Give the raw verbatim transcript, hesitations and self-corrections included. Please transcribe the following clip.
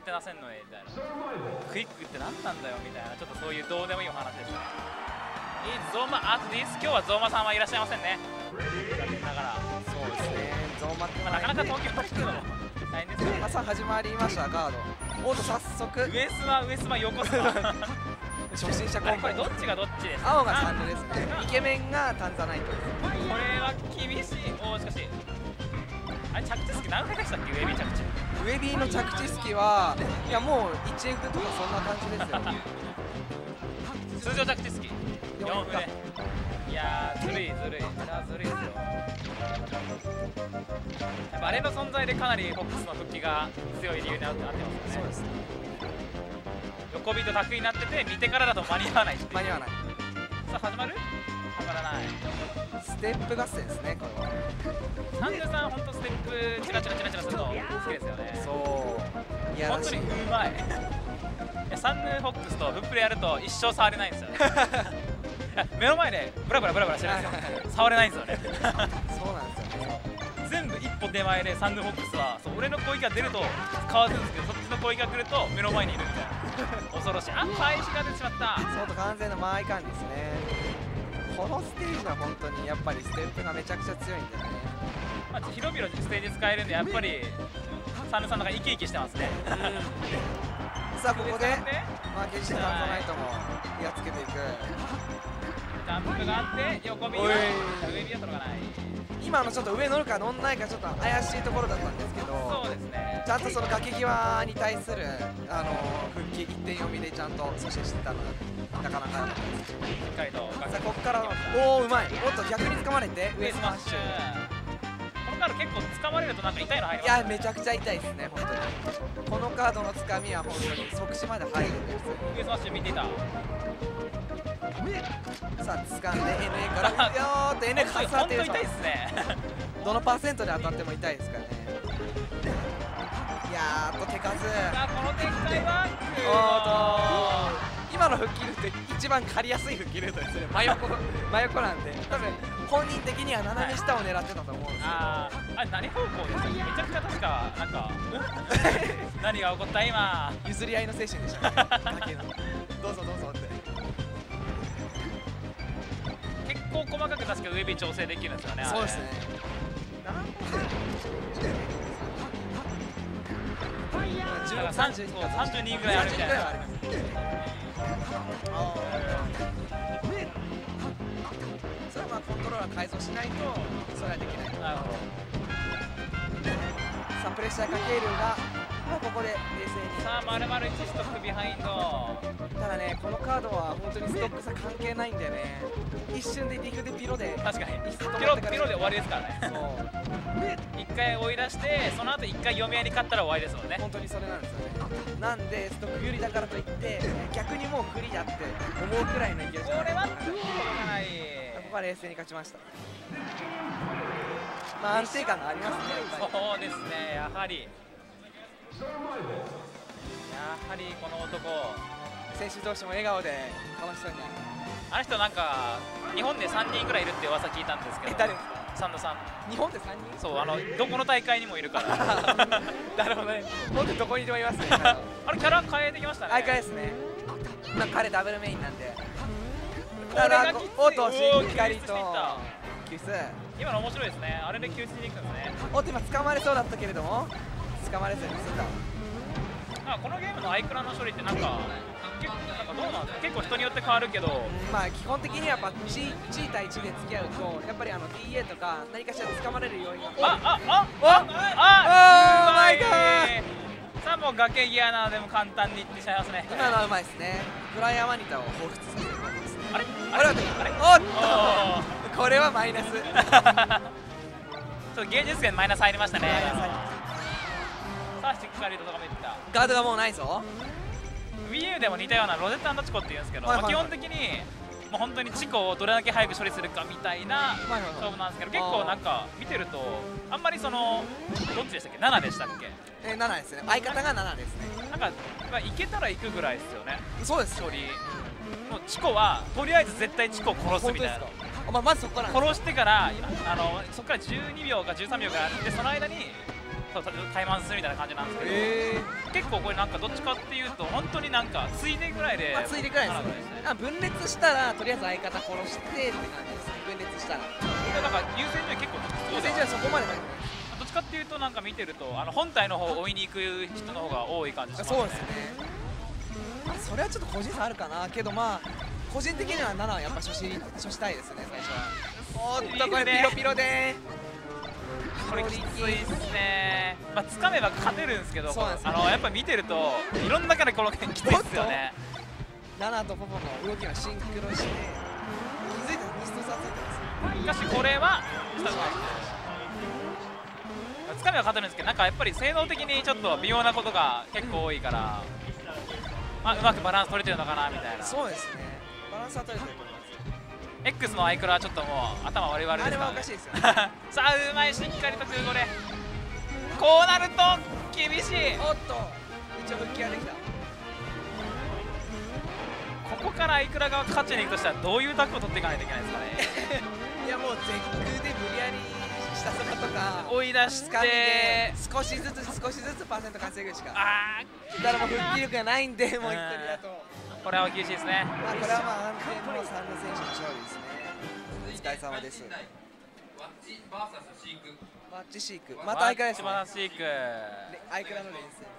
って出せんのねみたいな、クイックって何なんだよみたいな、ちょっとそういうどうでもいいお話でしたね。いいゾーマアートディス、今日はゾーマさんはいらっしゃいませんね。残念ながら。 そうですね、ゾーマって、 まあ、なかなか東京に来るのも大変ですよね。 朝始まりましたガード。おっと早速上スマ上スマ横スマ初心者コンボ。 これどっちがどっちですか。 青がサンドですね。イケメンがタンザナイトです。 これは厳しい。おお、しかしあれ着地隙何回でしたっけ。ウェビー着地、 ウェビーの着地隙はいやもう いちエフ とかそんな感じですよ通常着地隙よんふね。いやーずるいずるい、あれはずるいですよ。やっぱあれの存在でかなりフォックスの復帰が強い理由になってますよね。 そうですね、 横ビートタクになってて見てからだと間に合わないっていう。 間に合わない。 さあ始まる始まらない。 ステップ合戦ですね、これは。 サンヌさん本当ステップチラチラチラチラするの好きですよね。 そういや本当にうまい。いやサンヌフォックスとフップレやると一生触れないんですよね。目の前でブラブラブラブラしてるんですよ。触れないんですよね。 そうなんですよね。 全部一歩手前でサンヌフォックスはそう俺の攻撃が出るとかわすんですけど、そっちの攻撃が来ると目の前にいるみたいな。恐ろしい。あ、返しが出てしまった。 そうと完全な間合い感ですね。このステージは本当にやっぱりステップがめちゃくちゃ強いんでね。 まあ、広々ステージ使えるんでやっぱりサンヌさんの中生き生きしてますね。 さあここでまあ決してタンザナイトもやっつけていく。 ジャンプがあって横ビーは上ビーは届かない。 今のちょっと上乗るか乗んないかちょっと怪しいところだったんですけど、 そうですね、 ちゃんとその崖際に対するあの復帰いってん読みでちゃんと阻止してたのがなかなか良かったです。 しっかりとさあここからおおうまい。おっと逆に掴まれて上スマッシュ。このカード結構掴まれるとなんか痛いの入りいます。 やめちゃくちゃ痛いですね本当に。このカードの掴みは本当に即死まで入るんです。 上スマッシュ見ていた。 さあ掴んで エヌエー からよーっと エヌエー かさってる。 本当痛いですね。 どのパーセントで当たっても痛いですからね。いやーっと手数。 さあこの展開はおーっと今の復帰ルート一番狩りやすい復帰ルートですね。真横真横なんで多分本人的には斜め下を狙ってたと思うんですけど、 あーあれ何方向でしたっけ。めちゃくちゃ確かなんか何が起こった今。 譲り合いの精神でしたね。崖のどうぞどうぞって。 結構細かく確か上ビー調整できるんですよね。 そうですね。 さんじゅうにぐらいあるみたいな。 それはまあコントローラー改造しないとそれはできない。 なるほど。 さあプレッシャーかけるがもうここで冷静に。 さあまるまるいちストックビハインド。 ただねこのカードは本当にストック差関係ないんでね、一瞬でディフでピロで確かにピロピロで終わりですからね。 そう一回追い出してその後一回読み合いに勝ったら終わりですもんね。 本当にそれなんですよね。なんでストック有利だからといって逆にもう不利だって思うくらいの勢い。 これは届かない。 ここは冷静に勝ちました。まあ安定感がありますね。 そうですね、やはりやはりこの男選手同士も笑顔で楽しそうに。 あの人なんか日本でさんにんぐらいいるって噂聞いたんですけど。 え誰ですか。 サンドさん。 日本でさんにん。 そう、あのどこの大会にもいるから。 なるほどね。本当にどこにでもいますね。 あれキャラ変えてきましたね。 相変えですね。まあ彼ダブルメインなんで。 これがきつい。 おっとしっかりと救出。 今の面白いですね。あれで救出に行くんですね。 おっと今掴まれそうだったけれども掴まれずに済んだ。 あ、このゲームのアイクラの処理ってなんか結構なんかどうなんですか。結構人によって変わるけど、 まあ基本的にはやっぱチー対チで付き合うとやっぱりあの ティーエー とか何かしら掴まれる要因が。 あああおあああマイガー。 さあもう崖際なのでも簡単にいってしまいますね。 今のはうまいですね。フライヤーマニターを放出させるとですね。 あれあれあれおっとこれはマイナス。 ちょっと芸術点マイナス入りましたね。さあしっかりと高めていった。 ガードがもうないぞ。 Wii U でも似たようなロゼッタ&チコっていうんですけど、基本的にもう本当にチコをどれだけ早く処理するかみたいな勝負なんですけど、結構なんか見てるとあんまりそのどっちでしたっけ、ななでしたっけ。 えー、ななですね。相方がななですね。 なんかいけたら行くぐらいですよね。 そうです。 処理もうチコはとりあえず絶対チコを殺すみたいな。 まあまずそこから殺してからあのそこからじゅうにびょうかじゅうさんびょうがあって、その間にそうタイマンするみたいな感じなんですけど、えー、結構これなんかどっちかっていうと本当になんかついでぐらいで、 まあ、ついでぐらいですね。あ、分裂したらとりあえず相方殺してって感じですね。分裂したらなんか優先順位結構優先順位はそこまでない。 どっちかっていうとなんか見てるとあの本体の方を追いに行く人の方が多い感じしますね。 そうですね。それはちょっと個人差あるかなけど、まあ個人的にはななはやっぱ初心初したいですね。最初はおーっとこれピロピロでこれきついっすね。まあ掴めば勝てるんですけど、あのやっぱ見てるといろんなからこの辺きついっすよね。 ナナとポポの動きがシンクロして気づいたらミスト差ついてます。 しかしこれは掴めば勝てるんですけど、なんかやっぱり性能的にちょっと微妙なことが結構多いから、まあ、うまくバランス取れてるのかなみたいな。 そうですね、バランスは取れてると思います。 X のアイクラはちょっともう頭悪い悪いですから、ね、 あれはおかしいですよねさあうまい、しっかりと空これこうなると厳しい。 おっと一応復帰ができた。 ここからアイクラが勝ちに行くとしたらどういうタッグを取っていかないといけないですかねいやもう絶空で無理やり下そばとか追い出して少しずつ少しずつパーセント稼ぐしか。 ああだからもう復帰力がないんでもう一人だとこれは厳しいですね。 まあこれはまあ安定のサンド選手の勝利ですね。お疲れ様です。ワッチバーサスシーク。ワッチシークまたアイクラですね。 ワッチバーサスシークアイクラの連戦。